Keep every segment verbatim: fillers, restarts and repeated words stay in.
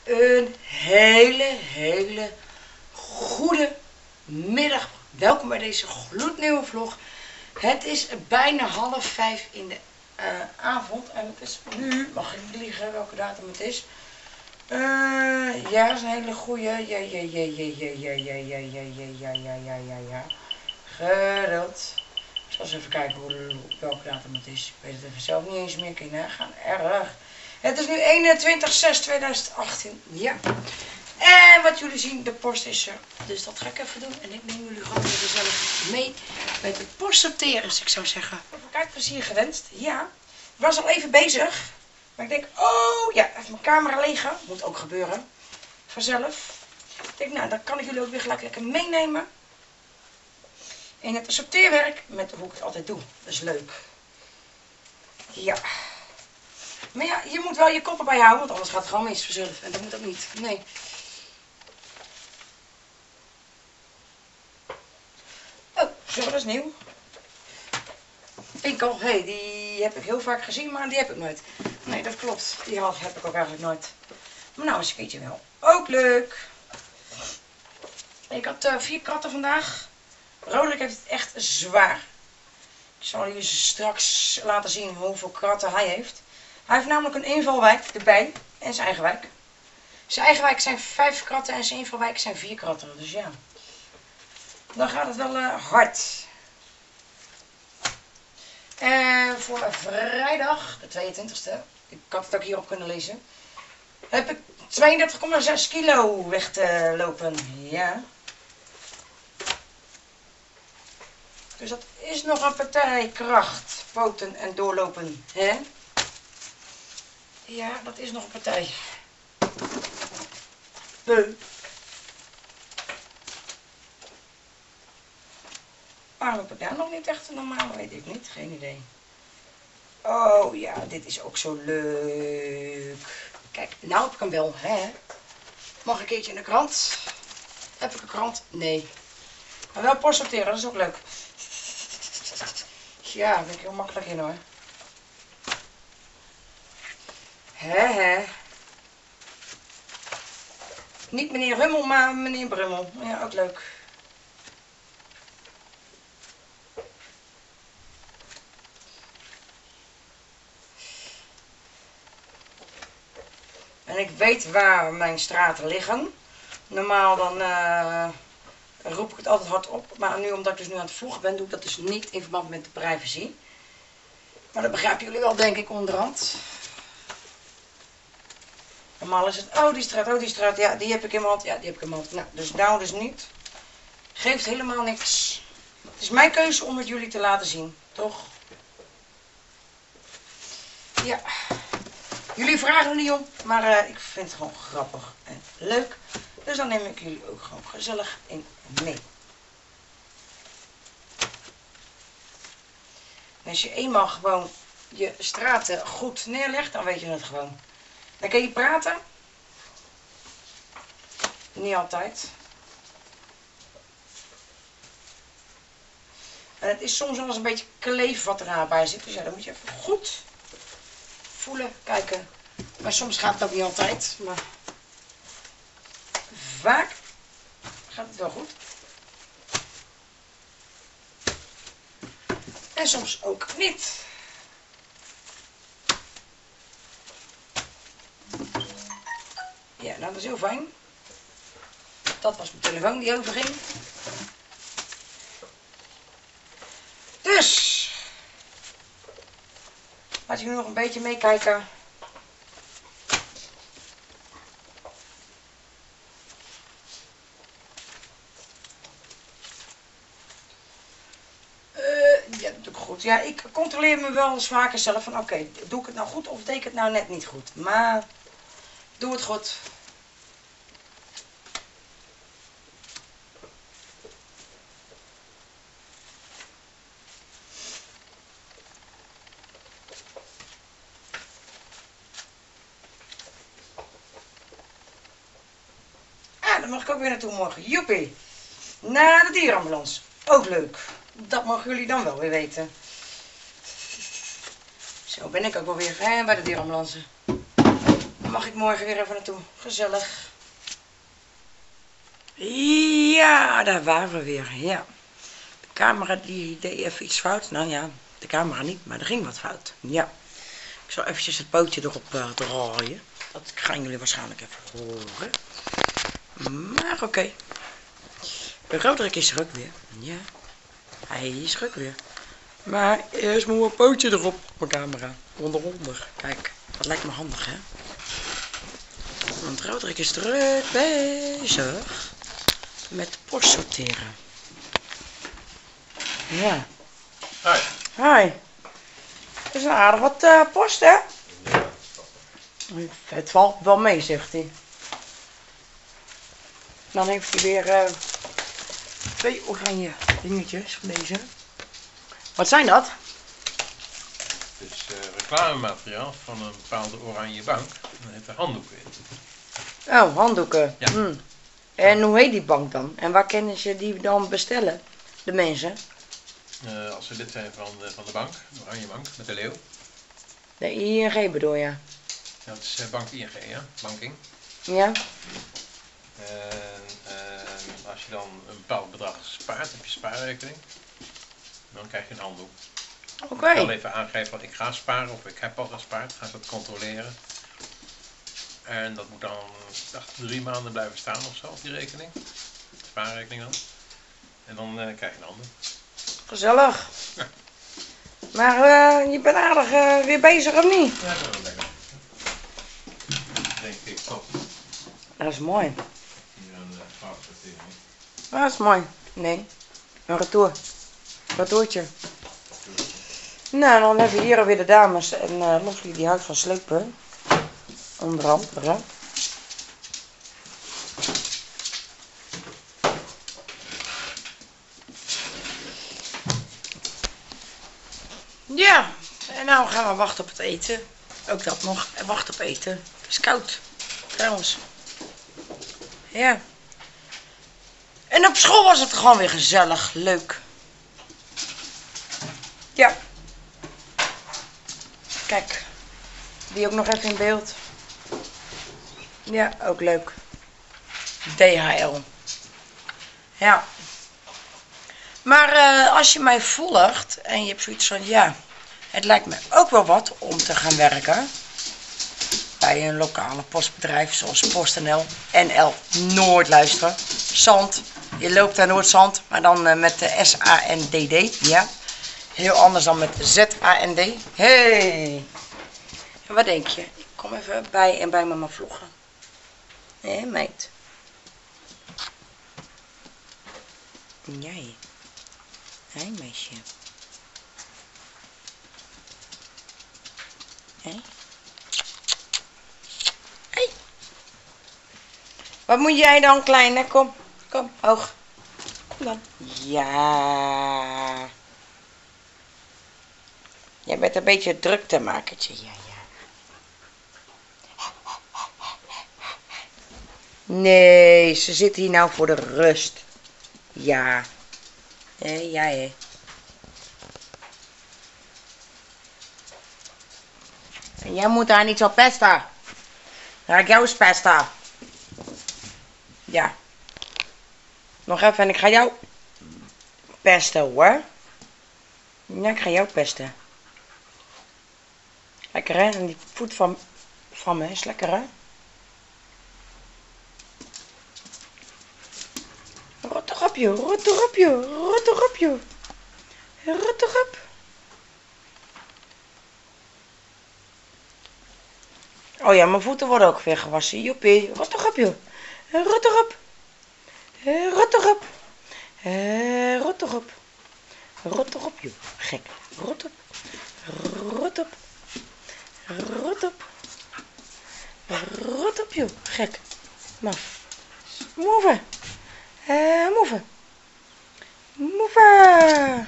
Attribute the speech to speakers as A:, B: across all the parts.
A: Een hele, hele goede middag. Welkom bij deze gloednieuwe vlog. Het is bijna half vijf in de uh, avond. En het is nu, mag ik niet liegen welke datum het is. Uh, ja, dat is een hele goede. Ja, ja, ja, ja, ja, ja, ja, ja, ja, ja, ja, ja, ja, ja. Geduld. Ik zal eens even kijken hoe, welke datum het is. Ik weet het even zelf niet eens meer. Kun je nagaan. Erg. Het is nu eenentwintig zes tweeduizend achttien. Ja. En wat jullie zien, de post is er. Dus dat ga ik even doen. En ik neem jullie gewoon weer gezellig mee met de post sorteren. Dus ik zou zeggen, kijkplezier gewenst. Ja. Ik was al even bezig. Maar ik denk, oh ja, even mijn camera legen. Moet ook gebeuren. Vanzelf. Ik denk, nou, dan kan ik jullie ook weer gelijk lekker meenemen. In het sorteerwerk met hoe ik het altijd doe. Dat is leuk. Ja. Maar ja, je moet wel je koppen bij houden, want anders gaat het gewoon mis vanzelf. En dat moet ook niet. Nee. Oh, zo, dat is nieuw. Pinkel, hé, hey, die heb ik heel vaak gezien, maar die heb ik nooit. Nee, dat klopt. Die had, heb ik ook eigenlijk nooit. Maar nou, eens een keertje wel. Ook leuk. Ik had uh, vier kratten vandaag. Roderick heeft het echt zwaar. Ik zal jullie straks laten zien hoeveel kratten hij heeft. Hij heeft namelijk een invalwijk erbij en zijn eigen wijk. Zijn eigen wijk zijn vijf kratten en zijn invalwijk zijn vier kratten. Dus ja, dan gaat het wel uh, hard. En voor vrijdag, de tweeëntwintigste, ik had het ook hierop kunnen lezen, heb ik tweeëndertig komma zes kilo weg te lopen. Ja. Dus dat is nog een partij kracht, poten en doorlopen. Hè? Ja, dat is nog een partij. Beu. Waarom heb ik daar nog niet echt normaal? Weet ik niet. Geen idee. Oh ja, dit is ook zo leuk. Kijk, nou heb ik hem wel. Hè? Mag een keertje in de krant? Heb ik een krant? Nee. Maar wel post sorteren, dat is ook leuk. Ja, daar ben ik heel makkelijk in hoor. Hè hè. Niet meneer Hummel, maar meneer Brummel. Ja, ook leuk. En ik weet waar mijn straten liggen. Normaal dan uh, roep ik het altijd hard op. Maar nu, omdat ik dus nu aan het vloggen ben, doe ik dat dus niet in verband met de privacy. Maar dat begrijpen jullie wel, denk ik, onderhand. Normaal is het, oh die straat, oh die straat, ja die heb ik in mijn hand, ja die heb ik in mijn hand. Nou, dus nou dus niet. Geeft helemaal niks. Het is mijn keuze om het jullie te laten zien, toch? Ja. Jullie vragen er niet om, maar uh, ik vind het gewoon grappig en leuk. Dus dan neem ik jullie ook gewoon gezellig in mee. En als je eenmaal gewoon je straten goed neerlegt, dan weet je het gewoon. Dan kun je praten. Niet altijd. En het is soms wel eens een beetje kleef wat er bij zit. Dus ja, dan moet je even goed voelen, kijken. Maar soms gaat het ook niet altijd. Maar vaak gaat het wel goed. En soms ook niet. Ja, nou dat is heel fijn. Dat was mijn telefoon die overging. Dus. Laat je nu nog een beetje meekijken. Uh, ja, dat doe ik goed. Ja, ik controleer me wel eens vaker zelf van oké, okay, doe ik het nou goed of deed ik het nou net niet goed. Maar doe het goed. Ah, daar mag ik ook weer naartoe morgen. Joepie. Naar de dierenambulance. Ook leuk. Dat mogen jullie dan wel weer weten. Zo ben ik ook wel weer hè, bij de dierenambulance. Dan mag ik morgen weer even naartoe. Gezellig. Ja, daar waren we weer. Ja. De camera die deed even iets fout. Nou ja, de camera niet, maar er ging wat fout. Ja. Ik zal eventjes het pootje erop uh, draaien. Dat gaan jullie waarschijnlijk even horen. Maar oké. Okay. Roderick is er ook weer. Ja. Hij is er ook weer. Maar eerst moet mijn pootje erop op mijn camera. Onderonder. Kijk, dat lijkt me handig, hè. Want Roderick is druk bezig met post sorteren. Ja.
B: Hi.
A: Hi. Het is een aardig wat uh, post, hè?
B: Ja.
A: Het valt wel mee, zegt hij. Dan heeft hij weer uh, twee oranje dingetjes van deze. Wat zijn dat?
B: Het is uh, reclamemateriaal van een bepaalde oranje bank. Daar zitten handdoeken in.
A: Oh, handdoeken.
B: Ja.
A: Hm. En hoe heet die bank dan? En waar kunnen ze die dan bestellen? De mensen?
B: Uh, als ze lid zijn van de, van de bank, de oranje bank, met de leeuw.
A: De I N G bedoel je?
B: Ja, dat is uh, bank I N G, ja. Banking.
A: Ja.
B: En uh, als je dan een bepaald bedrag spaart, heb je spaarrekening. Dan krijg je een handdoek.
A: Oké.
B: Okay. Ik zal even aangeven wat ik ga sparen of ik heb al gespaard. Gaan ze dat controleren. En dat moet dan dacht, drie maanden blijven staan of zo op die rekening. Spaarrekening dan. En dan uh, krijg je een handdoek.
A: Gezellig.
B: Ja.
A: Maar uh, je bent aardig uh, weer bezig of niet?
B: Ja, dat is wel lekker. Denk ik toch.
A: Dat is mooi.
B: Hier een uh, foutsortering.
A: Dat is mooi. Nee. Een retour. Retourtje. Nou, dan hebben we hier alweer de dames. En uh, Loflie die houdt van slepen. Onder andere. Ja. En nou gaan we wachten op het eten. Ook dat nog. En wachten op eten. Het is koud. Trouwens. Ja. En op school was het gewoon weer gezellig. Leuk. Ja. Kijk. Die ook nog even in beeld. Ja, ook leuk. D H L. Ja. Maar uh, als je mij volgt en je hebt zoiets van ja, het lijkt me ook wel wat om te gaan werken bij een lokale postbedrijf zoals PostNL, N L, Noord luisteren. Zand. Je loopt naar Noord-Zand, maar dan uh, met de S A N D D. Ja. Heel anders dan met Z A N D. Hey. En wat denk je? Ik kom even bij en bij mama vloggen. Hé, meid. Jij. Hé, meisje. Hé. Hé. Wat moet jij dan, kleine? Kom. Kom, hoog. Kom dan. Ja. Jij bent een beetje een druktemakertje. Ja, ja. Nee, ze zit hier nou voor de rust. Ja. Hé, ja, hé. En jij moet haar niet zo pesten. Dan ga ik jou eens pesten. Ja. Nog even en ik ga jou pesten hoor. Ja, ik ga jou pesten. Lekker hè? En die voet van, van me is lekker hè? Rot erop joh, rot erop joh, rot erop joh. Rot erop. Oh ja, mijn voeten worden ook weer gewassen. Joepie, rot erop joh. Rot erop. Rot erop. Rot erop. Rot erop joh. Gek. Rot op. Rot op. Rot op. Rot op joh. Gek. Maf. Move. Uh, move. Move.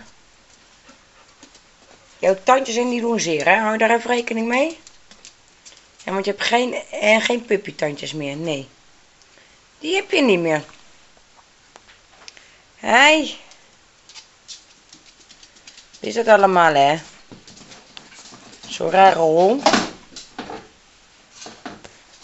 A: Jouw tandjes en die doen zeer, hè? Hou je daar even rekening mee? Ja, want je hebt geen, eh, geen puppytandjes meer. Nee. Die heb je niet meer. Hey. Is dat allemaal, hè? Zo'n rare hond.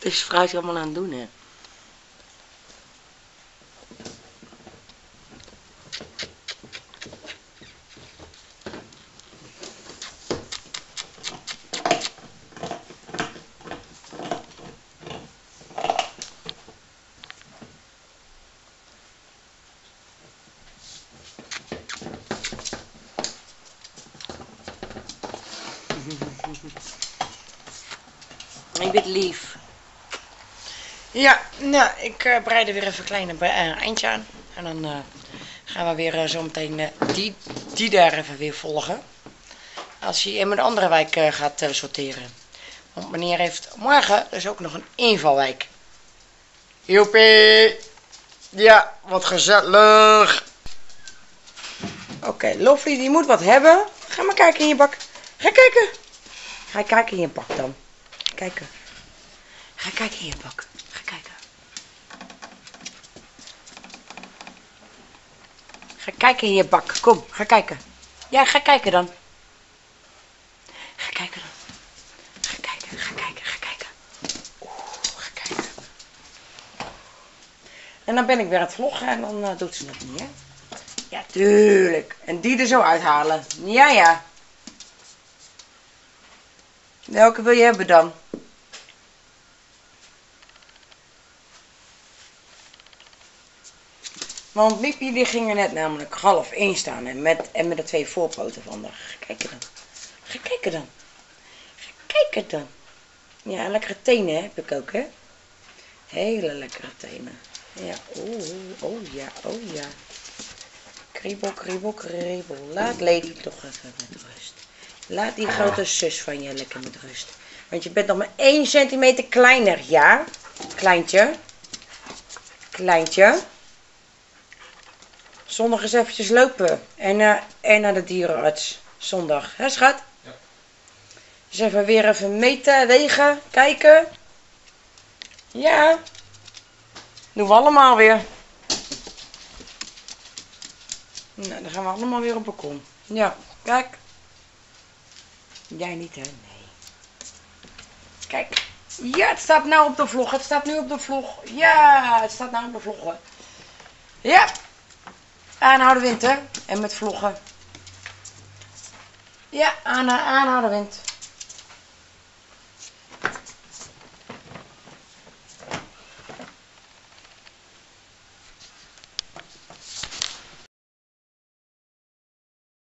A: is fruit allemaal aan het doen, hè? Ik ben lief. Ja, nou, ik uh, breid er weer even een kleine uh, eindje aan. En dan uh, gaan we weer uh, zo meteen uh, die, die daar even weer volgen. Als hij in de andere wijk uh, gaat uh, sorteren. Want meneer heeft morgen dus ook nog een invalwijk. Joepie! Ja, wat gezellig! Oké, okay, Lovely die moet wat hebben. Ga maar kijken in je bak. Ga kijken! Ga kijken in je bak dan. Ga kijken. Ga kijken in je bak. Ga kijken. Ga kijken in je bak. Kom, ga kijken. Ja, ga kijken dan. Ga kijken dan. Ga kijken, ga kijken, ga kijken. Oeh, ga kijken. En dan ben ik weer aan het vloggen en dan uh, doet ze dat niet, hè? Ja, tuurlijk. En die er zo uithalen. Ja, ja. Welke wil je hebben dan? Want Miepie die ging er net namelijk half één staan en met, en met de twee voorpoten van haar. Ga kijken dan. Ga kijken dan. Ga kijken dan. Ja, lekkere tenen heb ik ook, hè. Hele lekkere tenen. Ja, oh, oh ja, oh ja. Kriebel, kriebel, kriebel. Laat Lady toch even met rust. Laat die grote zus van je lekker met rust. Want je bent nog maar één centimeter kleiner, ja? Kleintje. Kleintje. Zondag eens eventjes lopen. En, uh, en naar de dierenarts. Zondag. Hè, schat? Ja. Dus even weer even meten, wegen, kijken. Ja. Doen we allemaal weer. Nou, dan gaan we allemaal weer op het balkon. Ja, kijk. Jij niet, hè? Nee. Kijk. Ja, het staat nou op de vlog. Het staat nu op de vlog. Ja, het staat nou op de vlog, hoor. Ja. Aanhouden wind, hè? En met vloggen. Ja, aan, aanhouden wind.